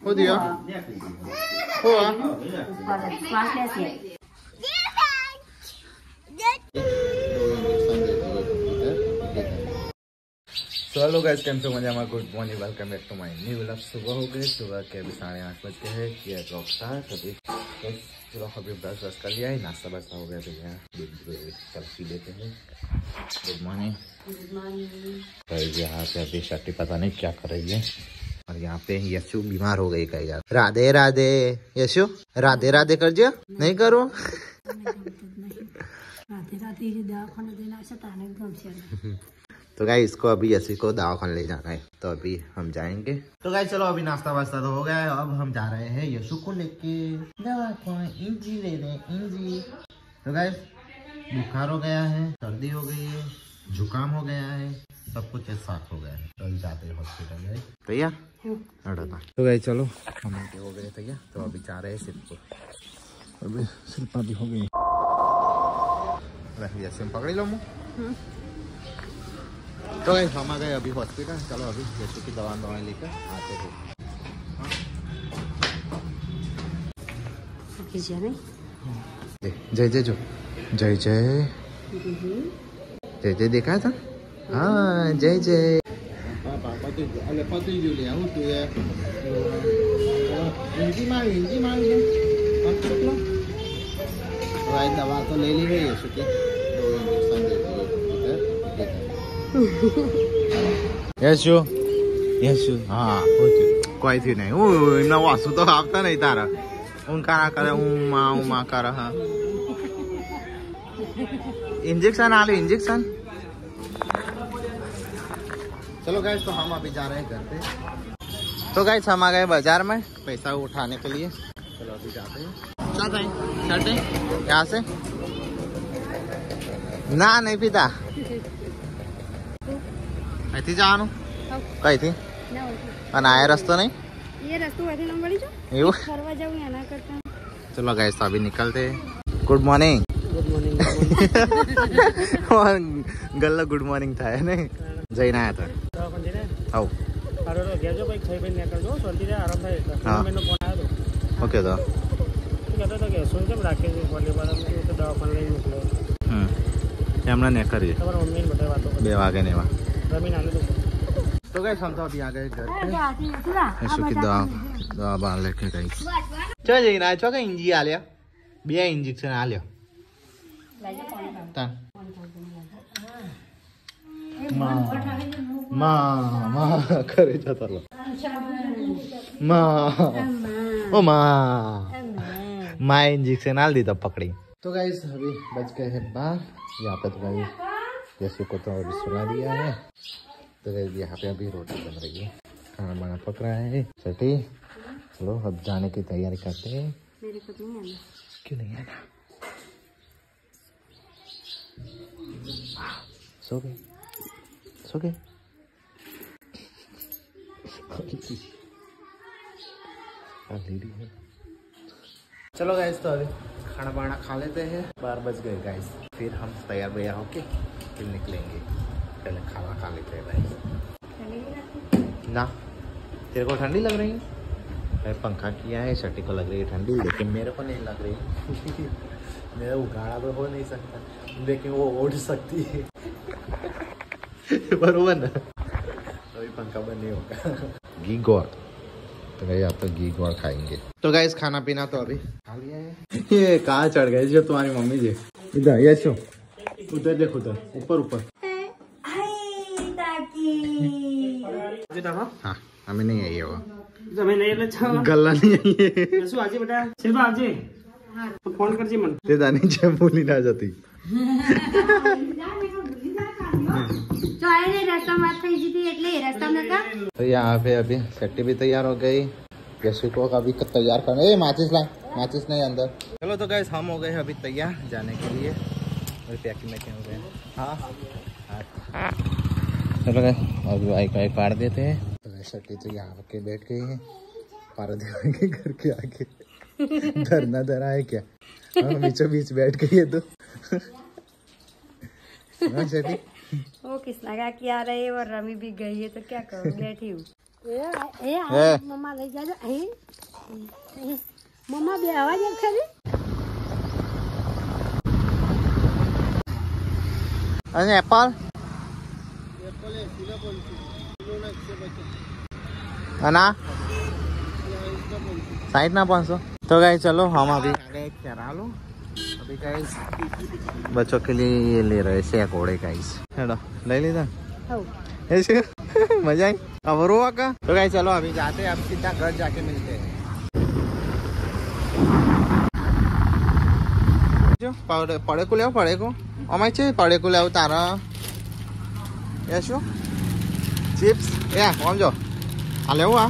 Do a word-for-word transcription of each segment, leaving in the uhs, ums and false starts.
어디야? 우와. तो hello guys, cam से मजा में good morning, welcome back to my new vlog. सुबह हो गई, सुबह के अभी साढ़े आठ बज के है। किया ड्रॉप था तभी चलो अभी ब्रश ब्रश कर लिया है, नाश्ता वास्ता हो गया। तो यहाँ चल पी लेते हैं। Good morning. तो यहाँ पे अभी शक्ति पता नहीं क्या कर रही है, और यहाँ पे यशु बीमार हो गई कहीं यार। राधे राधे यशु, राधे राधे कर जो नहीं करो। तो गाइस इसको अभी यशु को दवाखाना ले जाना है, तो अभी हम जाएंगे। तो गाइस चलो अभी नाश्ता वास्ता तो हो गया है, अब हम जा रहे हैं यशु को लेके दवाखाना। इंजी ले रहे इंजी। तो गाइस बुखार हो गया है, सर्दी हो गई है, जुकाम हो गया है, सब कुछ एक साथ हो गया है। तो अभी जाते हैं हॉस्पिटल है। तैयार? तो गाइस चलो हम हो गए तैयार, तो अभी जा रहे हैं शिल्पा। अभी शिल्पा भी हो गई। यशु पकड़ लो मुँह। तो गाइस हम आ गए अभी हॉस्पिटल। चलो अभी यशु की दवा दवाएं लेकर आते हैं। जय जय जो जय जय जय जय देखा था। हाँ जय जय। पापा तो अरे पापा तो जो ले आओ तो ये इनकी माँ इनकी माँ ये भाई दवा तो ले ली है यशु की। दो इंजेक्शन दे दिए। यशु यशु हाँ कोई थी नहीं। वो इतना वासु तो आपता नहीं तारा उनका ना करे उमा उमा कर रहा। इंजेक्शन आ लो इंजेक्शन। चलो गाइस तो हम अभी जा रहे हैं घर पे। तो गाइस हम आ गए बाजार में पैसा उठाने के लिए। चलो अभी जाते हैं। चलते हैं चलते हैं यहाँ से। ना नहीं पिता थी जानो कही थी आया रस्तो नहीं ये रस्तो चलो गाइस अभी निकलते। Good morning. Good morning. गल्ला गुड मॉर्निंग था नहीं जैन आया था। ओके तो बे वागे नहीं वहाँ। तो गए हम तो अभी आ गए घर पे। यशु की दवा दवा बांध लेके गई। चल जाइए चो का इंजी आ लिया बे इंजेक्शन आ लिया। माँ माँ माँ करे जाता लो माँ ओ माँ माँ इंजेक्शन आ दी तब पकड़ी। तो गाइस अभी बच गए हैं बाहर। यहाँ पे तो गाइस यशु को तो अभी सुला दिया है। तो यहाँ पे अभी रोटी बन रही है, खाना वाना पक रहा है। सटी चलो अब जाने की तैयारी करते हैं। मेरे को नहीं आना। क्यों नहीं आना? सो गए सो गए। चलो गाइस तो अभी खाना वाना खा लेते हैं। बारह बज गए गाइस, फिर हम तैयार भैया होके फिर निकलेंगे। पहले खाना खा लेते हैं गाइस। ना तेरे को ठंडी लग रही है? पंखा किया है, शर्टी को लग रही है ठंडी, लेकिन मेरे को नहीं लग रही। मेरा उगाड़ा तो हो नहीं सकता, लेकिन वो उड़ सकती है। बरोबर ना? अभी पंखा बंद नहीं होगा। घी गोड़ तो गई, आप तो घी गोड़ खाएंगे। तो गाइस खाना पीना तो अभी खा लिया है। ये कहाँ चढ़ गए जो तुम्हारी मम्मी जी? इधर यशु उधर देख, उधर ऊपर ऊपर। हाँ हमें नहीं आई है वो गल्ला नहीं आई है। बेटा शिल्पा आजी फोन कर जी मन ते दानी छे बोली ना जाती। तो यहाँ पे अभी सट्टी भी तैयार हो गई। यशु को अभी तैयार करना। ए माचिस ला, माचिस नहीं अंदर। चलो तो गाइस हम हो गए अभी तैयार जाने के लिए। पैकिंग में क्या हो गए। हाँ चलो गाइस अभी बाइक वाइक काट देते हैं। तो सट्टी तो यहाँ के बैठ गई है पारदेव के घर के आगे। धरना धरा है क्या? बीचों बीच बैठ गई है तो। वो किसना क्या किया रही है, और रमी भी गई है तो क्या करूँ, बैठी हूँ। એ મમ્મા લઈ જાજો અહીં મમ્મા બે આવા જ ખાલી અને એપલ अना साइड ना पाँच सौ तो गाइस चलो हम अभी आगे चरा लो अभी गाइस बच्चों के लिए ये ले रहे से कोड़े गाइस हेलो ले लीधा ऐसे मजा आई अब रोआ का तो गाइस चलो अभी जाते हैं अब सीधा घर जाके मिलते हैं जो पड़े पड़े को ले पड़े को अमाय चे पड़े को ले तारा ऐसो चिप्स या कौन जो आ ले हुआ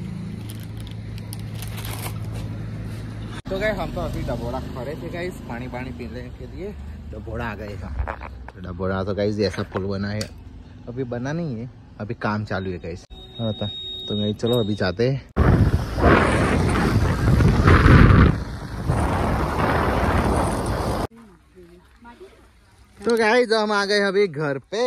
तो गए हम तो अभी डबोड़ा खड़े थे गाइस पानी पानी पीने के लिए डबोड़ा आ गए हम डबोड़ा तो गाइस जैसा पुल बना है अभी बना नहीं है अभी काम चालू है गाइस होता तो गई चलो अभी जाते हैं तो गाइस हम आ गए अभी घर पे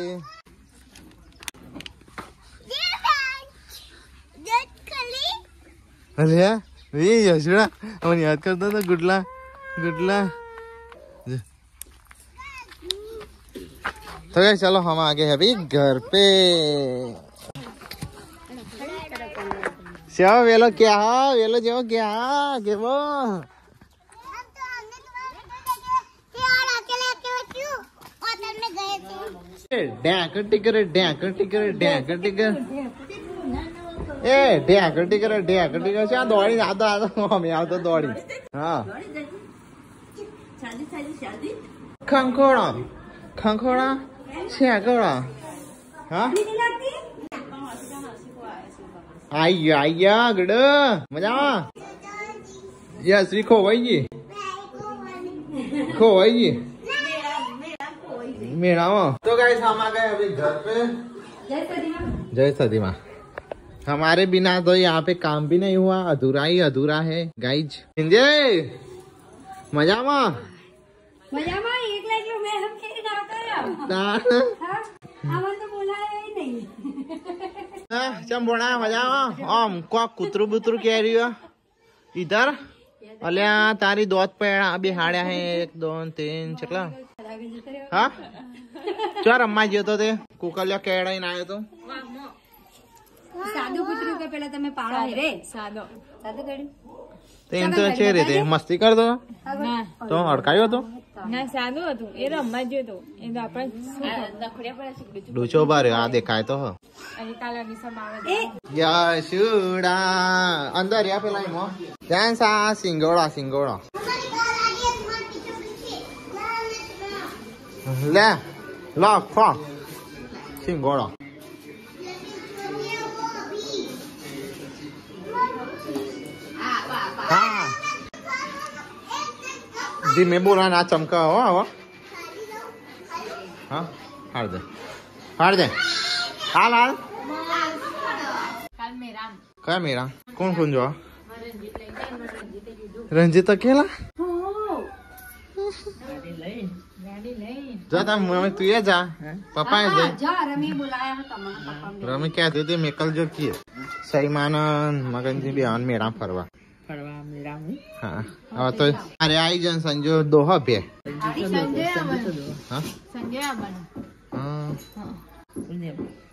अरे ये यशुड़ा हम याद करता था गुडला गुडला तो गाइस चलो हम आ गए अभी घर पे क्या वेलो क्या वेलो जो क्या के वो डैंकर टिकर डैंकर टिकर डैंकर टिकर ए ढेकर टिकर ढेकर टिकर क्या दौड़ी आता आता हम यहाँ तो दौड़ी हाँ खंखोड़ा खंखोड़ा छेकोड़ा हाँ आइया आइया गड मजा यस भी खो भाई जी खो भाई जी मेरा तो गाइस हम आ गए अभी घर पे जय सदी माँ हमारे बिना तो यहाँ पे काम भी नहीं हुआ अधूरा ही अधूरा है गाइज संजय मजा मा मजा मा एक लाख लो मैं हम खेल जाता है हां हमन तो बोला ही नहीं हां चम बोना मजा मा ओम को कुतरू बुतरू कह रही हो इधर अल्या तारी दोत पेड़ा बिहाड्या है एक दोन तीन चकला हाँ चार अम्मा जी तो ते कुकल्या केड़ा ही ना आयो तो सादो कुतरू का पहला तमे पाड़ा है रे सादो सादो कड़ी तेन तो अच्छे रे थे मस्ती कर दो ना तो अड़कायो तो ना सादो હતું એ રમવા જો તો એ તો આપણે નખડ્યા પર શીખડું डूचो बार आ देखाय तो हो અને કાલા નિસમ આવે यशुड़ा अंदर या पेला मो ध्यान सा सिंगोड़ा सिंगोड़ा ले ला खा सिंगोड़ा हाँ जी मैं बोला ना चमका हो वो हाँ हार दे हार दे हाल हाल કાલ મેરા क्या मेरा कौन कौन जो रंजित अकेला जा ता मम्मी तू ये जा पापा है दे जा रमी बुलाया है तमाम पापा रमी क्या देते मैं कल जो किए सही मानन मगन जी भी आन मेरा फरवा ફરવા મેરા હું हाँ अब तो अरे आई जन संजो दो हबे સંજય આવન हाँ સંજય આવન हाँ ઉને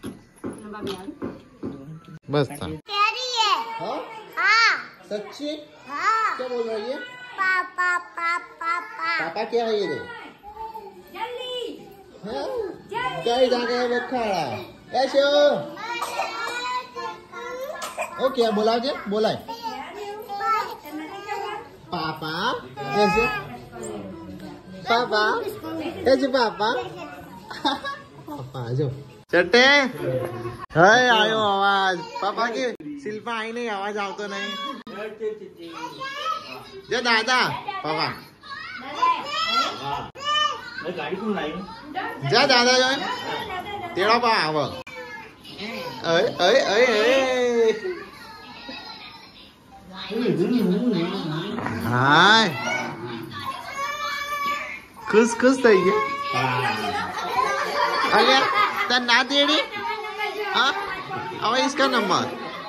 बस था तेरी है हाँ हां सच्ची हां क्या बोल रही है पापा पापा पापा पापा क्या है ये रे जल्दी हाँ कहीं जाके वो खड़ा ऐसे ओ क्या बोला जे बोला पापा ऐसे पापा ऐसे पापा पापा जो चट्टे है आयो आवाज पापा की शिल्पा आई नहीं आवाज आओ तो नहीं जे दादा पापा जा दादा जो तेरा पा आव अरे अरे अरे हाय खुश खुश થઈ ગયા અલ્યા તને ના દેડી હા अब इसका नंबर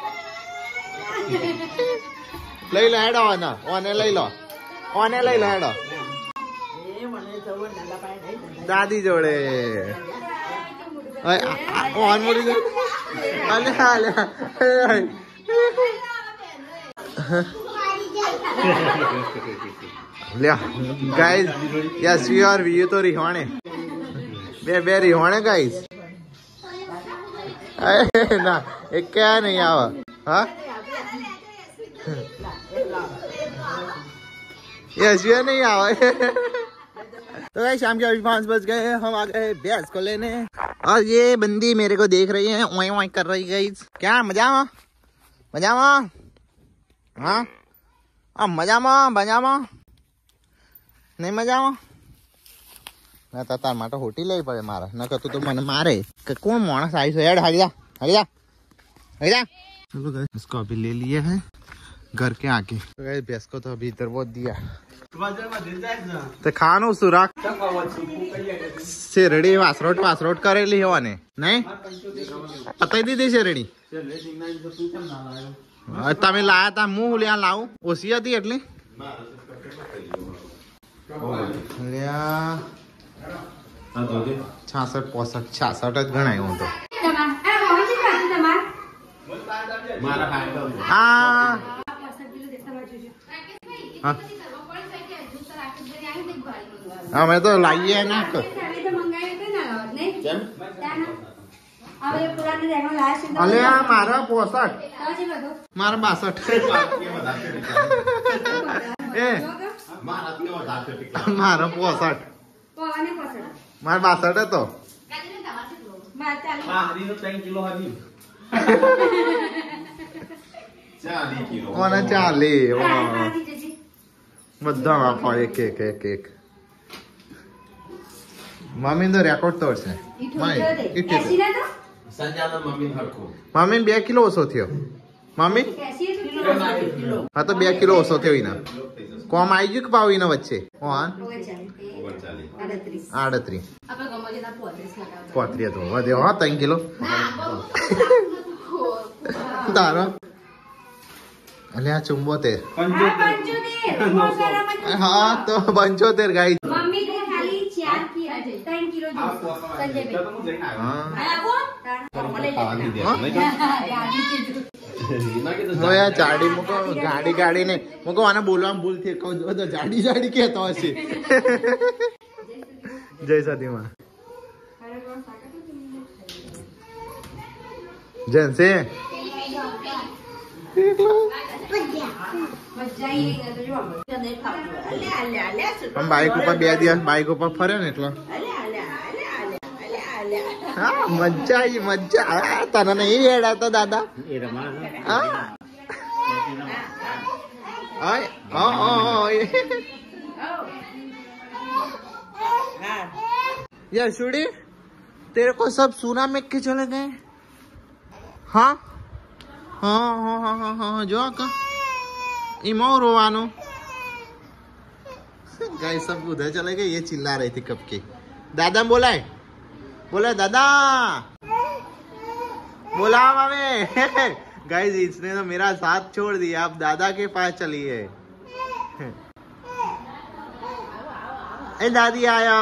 ले लो हेडो ना ओने ले लो ओने ले लो हेडो दादी जोड़े ओन मुड़ी अले अले लिया guys yes we are we तो रिहाने बे बे रिहाने गाइस ना एक क्या नहीं आवा हाँ यस वी नहीं आवा तो गाइस शाम के अभी पाँच बज गए हैं हम आ गए भैंस को लेने और ये बंदी मेरे को देख रही है ओए ओए कर रही है क्या मजा में मजा में हाँ अब मजा में बजा में नहीं मजा में ना तो तार माटे होटी ले पड़े मारा न तो तो मन मारे कौन मानस आई हेड हट जा हट जा हट जा चलो इसको अभी ले लिए हैं घर के आके तो गाइस भैंस को तो अभी इधर वो दिया तो खानो सुराख शेरड़ी वासरोट वासरोट करेली हो ने नहीं पता ही दी शेरड़ी तमे लाया था मुंह लिया लाऊ ओसी थी एटली छासठ पोसठ छासठ ज गणाय हूँ तो हाँ मैं तो लाई है ना अले मारा पोसठ मारा बासठ ए मारा पोसठ मारा बासठ है तो चाली બધા આપો એક એક એક એક મમ્મી તો રેકોર્ડ તોડશે મમ્મી બે કિલો ઓછો થયો મમ્મી હા તો બે કિલો ઓછો થયો એના કોમ આવી ગયું કે પાવ એના વચ્ચે કોણ આડત્રીસ પોત્રીસ તો વધ્યો હા ત્રણ કિલો તારો अले चुंबोतेर हाँ तो पंचोतेर गाइस मम्मी ने खाली चार की तीन किलो संजय भाई हां यार चाड़ी मुको गाड़ी गाड़ी ने मुको आने बोलवा भूल थी कहू तो जाड़ी जाड़ी कहतो हसे जय सती मां जन से हम बाइक ऊपर બે દિવસ બાઇક ઉપર ફરે ને એટલે હા મજા આવી મજા તને નહીં રેડાતો દાદા यशुड़ी तेरे को सब सुना में के चले गए हाँ हाँ हाँ हाँ हाँ हाँ जो का इमो रोवानो गाइस सब उधर चले गए ये चिल्ला रही थी कब के दादा बोला है बोला दादा बोला मामे गाइस इसने तो मेरा साथ छोड़ दिया अब दादा के पास चली है ए दादी आया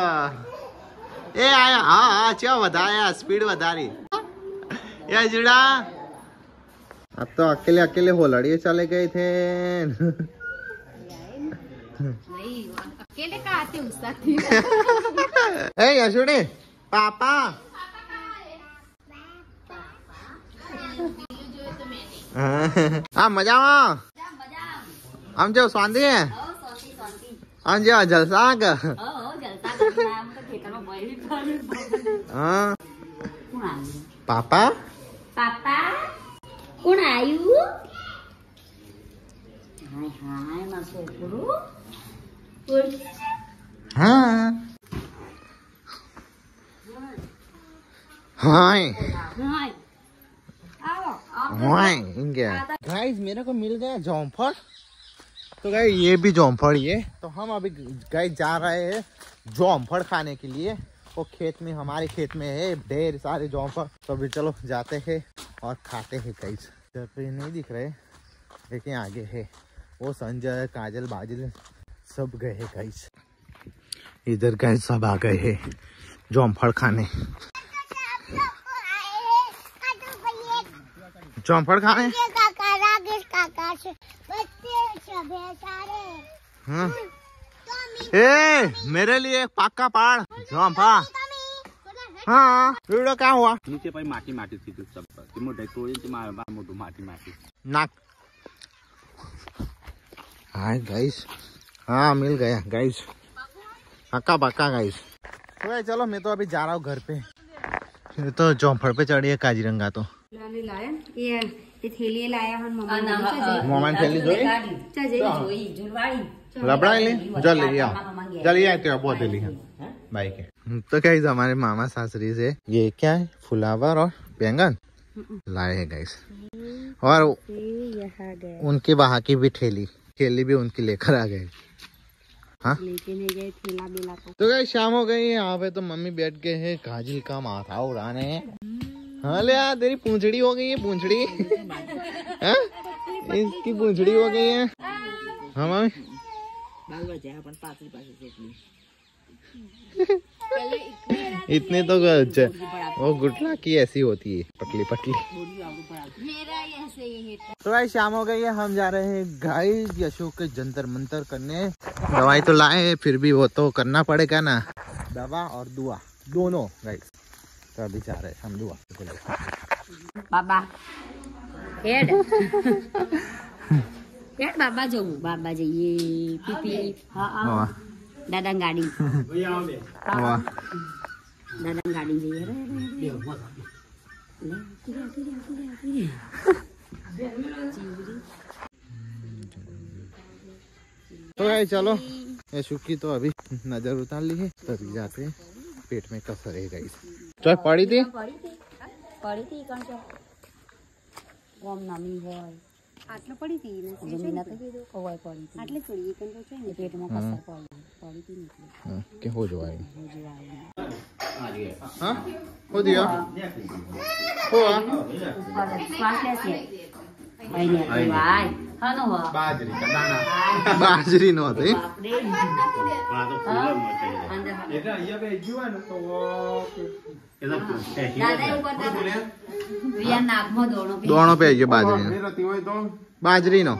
ए आया हाँ हाँ क्या बताया स्पीड बता रही या जुड़ा अब तो अकेले अकेले होलड़िए चले गए थे नहीं अकेले का आते उसका थी ए यशुड़ी पापा हाँ मजा हम जो स्वांति है हम जो जलसा पापा पापा कौन आयु हाय हाय मासो गुरु हाँ हाय हाय आओ हाय इनके गाइस मेरे को मिल गया जामफल तो गाइस ये भी जामफल ये तो हम अभी गाइस जा रहे हैं जामफल खाने के लिए वो खेत में, हमारे खेत में है ढेर सारे जामफल। तो अभी चलो जाते हैं और खाते हैं। गाइस इधर पे नहीं दिख रहे लेकिन आगे है। वो संजय काजल बाजल सब गए हैं गाइस। इधर गाइस सब आ गए हैं जामफल खाने। जामफल खाने हाँ। ए, मेरे लिए पक्का पहाड़ जामफल। हाँ वीडियो क्या हुआ? नीचे पर माटी माटी थी सब पर मोटे तो ये मार बार मोटू माटी माटी नाक। हाँ गाइस, हाँ मिल गया गाइस, पक्का पक्का गाइस। तो चलो मैं तो अभी जा रहा हूँ घर पे। ये तो जामफल पे चढ़ी है काजीरंगा। तो लाया ये ये थैली लाया हम मम्मा मम्मा ने थैली जोई चाचे लबड़ा ले जल ले लिया जल ये तो बहुत ले लिया भाई के। तो गाइस हमारे मामा सासरी से ये क्या है फ्लावर और बैंगन लाए हैं गाइस। और उनके वहाँ की भी ठेली ठेली भी उनकी लेकर आ गए। हाँ लेके नहीं गए ठेला बेला को। तो गाइस शाम हो गई है यहाँ पे। तो मम्मी बैठ गए हैं काजल का माथा उड़ाने। हाँ ले यार तेरी पूंछड़ी हो गई है पूंछड़ी। हाँ इसकी पूंछड़ी हो गई है। हाँ मम्मी इतने तो वो गुटला की ऐसी होती है पतली पतली। तो भाई शाम हो गई है, हम जा रहे हैं गाइस यशु के जंतर मंतर करने। दवाई तो लाए हैं फिर भी वो तो करना पड़ेगा ना, दवा और दुआ दोनों गाइस। तो अभी जा रहे हैं हम दुआ बाबा हेड हेड बाबा जो बाबा जाइए पीपी। हाँ दादा गाड़ी दादा गाड़ी जाइए। तो भाई चलो यशु की तो अभी नजर उतार ली है। तभी जाते हैं पेट में कसर है गाइस। चाय पड़ी थी पड़ी थी कौन सा ओम नमी है आटले पड़ी थी ने जमीन तो के दो कोई पड़ी थी आटले छोड़ी कन तो है पेट में कसर पड़ी पड़ी थी निकली। हां के हो जो आई हो जो आई आ गया। हां हो दिया हुआ ऊपर श्वास कैसे आई नहीं आई हां नो हो बाजरी का दाना बाजरी नो थे तो फूल मत ये ये पे जीवन तो दादा ऊपर दादा भैया नाक में दोनों पे दोनों पे ये बाजरी बाजरी नो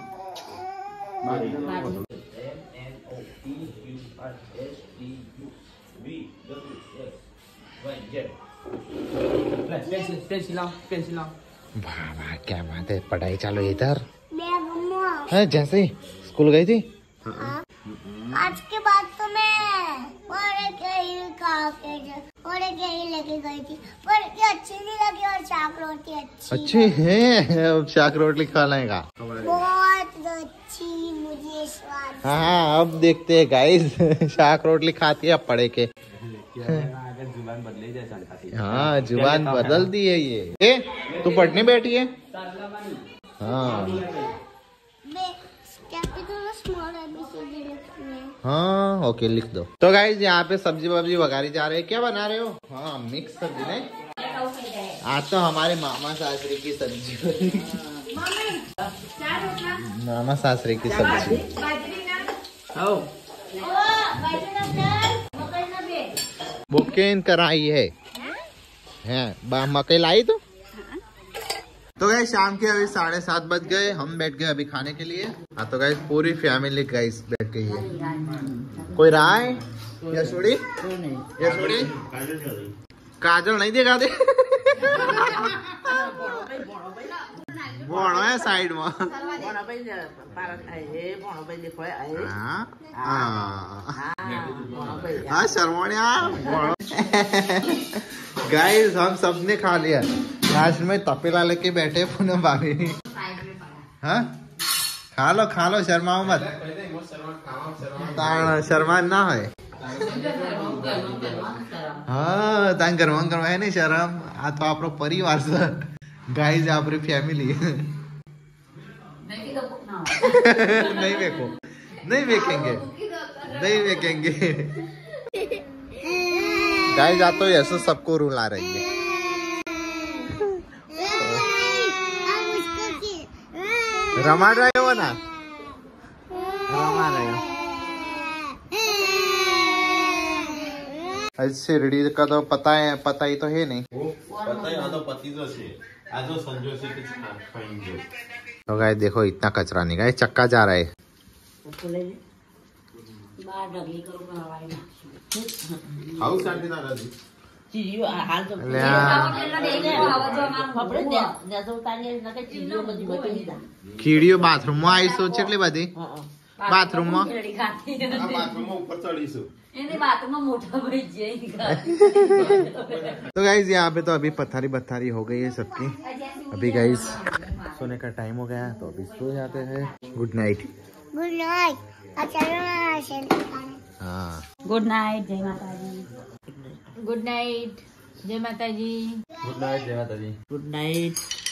वाह वाह क्या बात है। पढ़ाई चालू है इधर है जैसे ही स्कूल गई थी। आज के बाद तो मैं और और लेके गई थी पर अच्छी नहीं लगी और चाक रोटी अच्छी अच्छी है। अब चाक रोटी खा लेगा बहुत अच्छी मुझे स्वाद। हाँ अब देखते हैं गाइस चाक रोटी खाती है अब पढ़े के। जुबान बदले जैसा। हाँ जुबान बदल दी है ये। ए, तू पढ़ने बैठी है? हाँ हाँ ओके लिख दो। तो गाइस यहाँ पे सब्जी वब्जी वगारी जा रही है। क्या बना रहे हो? हाँ मिक्स सब्जी नहीं, आज तो हमारे मामा सासरी की सब्जी मामा सासरी की सब्जी बुकेन कराई है, है मकई लाई तो। तो गाइस शाम के अभी साढ़े सात बज गए, हम बैठ गए अभी खाने के लिए। हाँ तो गाइस पूरी फैमिली गाइस बैठ गई है। कोई रहा है यशोड़ी? यशोड़ी काजल नहीं देखा दे बोलो है साइड में। हाँ शर्मोनिया गाइस हम सबने खा लिया। लास्ट में तपेला लेके बैठे पूनम भाभी। हाँ खा लो खा लो शर्माओ मत। शर्मा ना है। हाँ तां गरमा गरमा है नहीं शर्म। आ तो आप परिवार से गाइस आप फैमिली नहीं देखो नहीं देखेंगे नहीं देखेंगे। गाइस जा तो यशु सबको रुला रही है। रमा रहे हो ना, रमा रहे हो। शिरडी का तो पता है, पता ही तो है नहीं। पता है तो पति तो से आज संजो से कुछ खाएंगे। तो गाइस देखो इतना कचरा नहीं, गाइस चक्का जा रहा है। हाउ साठी ना राजी કીડીઓ બાથરૂમ માં આવીશું કેટલી બધી બાથરૂમ માં બાથરૂમ માં ઉપર ચડીશું। तो गाइज यहाँ पे तो अभी पथारी बथारी हो गई है सबकी। अभी गाइज सोने का टाइम हो गया तो अभी सो जाते हैं। Good night. Good night. हाँ गुड नाइट, जय माता दी। गुड नाइट, जय माता जी। गुड नाइट जय माता जी। Good night.